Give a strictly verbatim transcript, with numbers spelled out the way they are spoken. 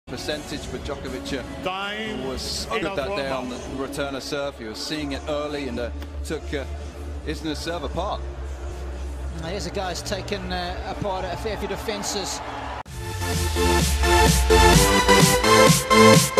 percentage, but Djokovic Time was good that day on the return of serve. He was seeing it early and uh, took uh, Isner's serve apart. Here's a guy who's taken uh, apart a fair few defences.